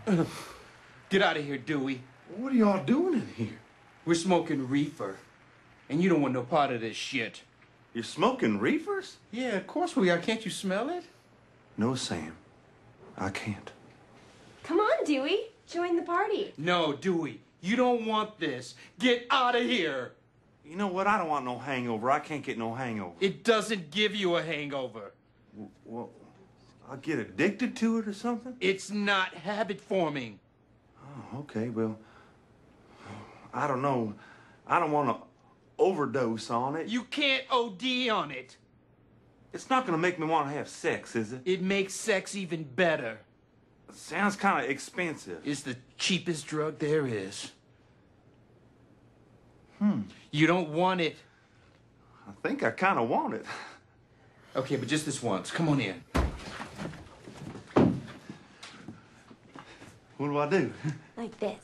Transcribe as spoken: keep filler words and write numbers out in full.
Get out of here, Dewey. What are y'all doing in here? We're smoking reefer. And you don't want no part of this shit. You're smoking reefers? Yeah, of course we are. Can't you smell it? No, Sam. I can't. Come on, Dewey. Join the party. No, Dewey. You don't want this. Get out of here. You know what? I don't want no hangover. I can't get no hangover. It doesn't give you a hangover. Well, I'll get addicted to it or something? It's not habit forming. Oh, okay. Well, I don't know. I don't want to overdose on it. You can't O D on it. It's not going to make me want to have sex, is it? It makes sex even better. It sounds kind of expensive. It's the cheapest drug there is. Hmm. You don't want it. I think I kind of want it. Okay, but just this once. Come on in. What do I do? Like this.